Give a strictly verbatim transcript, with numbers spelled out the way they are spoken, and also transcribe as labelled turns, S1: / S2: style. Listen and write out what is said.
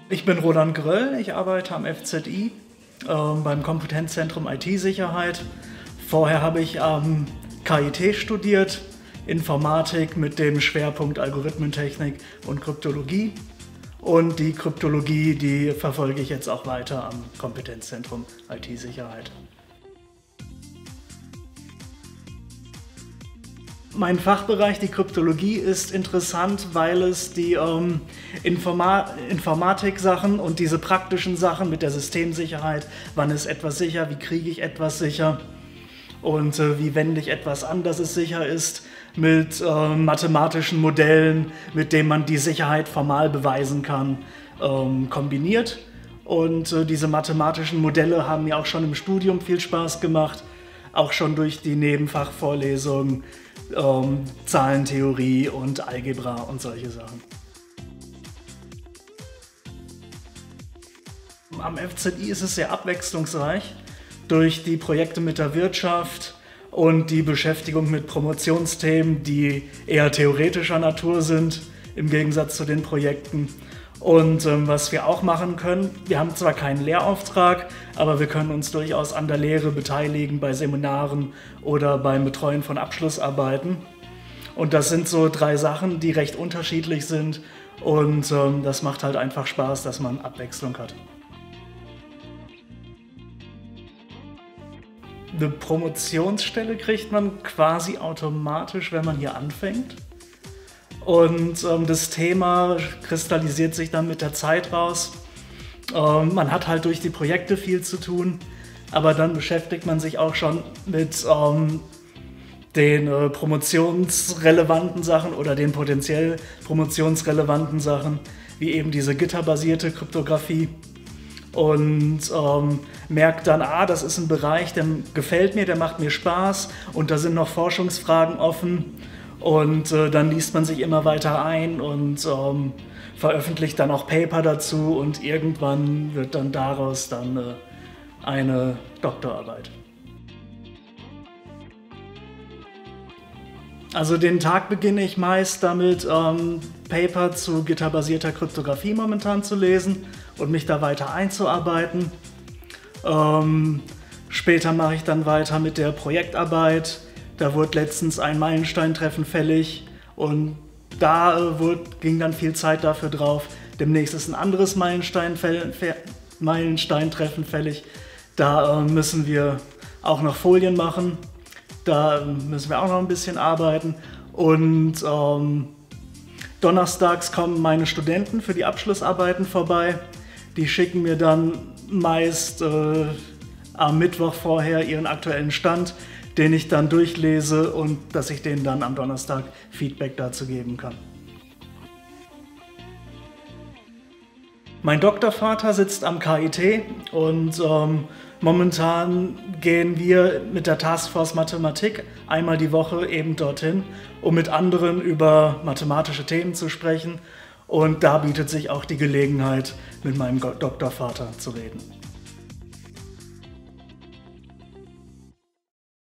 S1: Ich bin Roland Gröll, ich arbeite am F Z I äh, beim Kompetenzzentrum I T-Sicherheit. Vorher habe ich am K I T studiert, Informatik mit dem Schwerpunkt Algorithmentechnik und Kryptologie. Und die Kryptologie, die verfolge ich jetzt auch weiter am Kompetenzzentrum I T-Sicherheit. Mein Fachbereich, die Kryptologie, ist interessant, weil es die ähm, Informa Informatik-Sachen und diese praktischen Sachen mit der Systemsicherheit, wann ist etwas sicher, wie kriege ich etwas sicher und äh, wie wende ich etwas an, dass es sicher ist, mit äh, mathematischen Modellen, mit denen man die Sicherheit formal beweisen kann, ähm, kombiniert. Und äh, diese mathematischen Modelle haben mir auch schon im Studium viel Spaß gemacht, auch schon durch die Nebenfachvorlesungen. Ähm, Zahlentheorie und Algebra und solche Sachen. Am F Z I ist es sehr abwechslungsreich durch die Projekte mit der Wirtschaft und die Beschäftigung mit Promotionsthemen, die eher theoretischer Natur sind, im Gegensatz zu den Projekten. Und ähm, was wir auch machen können, wir haben zwar keinen Lehrauftrag, aber wir können uns durchaus an der Lehre beteiligen, bei Seminaren oder beim Betreuen von Abschlussarbeiten. Und das sind so drei Sachen, die recht unterschiedlich sind und ähm, das macht halt einfach Spaß, dass man Abwechslung hat. Eine Promotionsstelle kriegt man quasi automatisch, wenn man hier anfängt. Und ähm, das Thema kristallisiert sich dann mit der Zeit raus. Ähm, man hat halt durch die Projekte viel zu tun, aber dann beschäftigt man sich auch schon mit ähm, den äh, promotionsrelevanten Sachen oder den potenziell promotionsrelevanten Sachen, wie eben diese gitterbasierte Kryptographie. Und ähm, merkt dann, ah, das ist ein Bereich, der gefällt mir, der macht mir Spaß und da sind noch Forschungsfragen offen. Und äh, dann liest man sich immer weiter ein und ähm, veröffentlicht dann auch Paper dazu und irgendwann wird dann daraus dann äh, eine Doktorarbeit. Also den Tag beginne ich meist damit, ähm, Paper zu gitterbasierter Kryptographie momentan zu lesen und mich da weiter einzuarbeiten. Ähm, später mache ich dann weiter mit der Projektarbeit. Da wurde letztens ein Meilensteintreffen fällig und da äh, wurde, ging dann viel Zeit dafür drauf. Demnächst ist ein anderes Meilensteintreffen fällig. Da äh, müssen wir auch noch Folien machen. Da äh, müssen wir auch noch ein bisschen arbeiten. Und ähm, donnerstags kommen meine Studenten für die Abschlussarbeiten vorbei. Die schicken mir dann meist äh, am Mittwoch vorher ihren aktuellen Stand, den ich dann durchlese und dass ich denen dann am Donnerstag Feedback dazu geben kann. Mein Doktorvater sitzt am K I T und ähm, momentan gehen wir mit der Taskforce Mathematik einmal die Woche eben dorthin, um mit anderen über mathematische Themen zu sprechen. Und da bietet sich auch die Gelegenheit, mit meinem Doktorvater zu reden.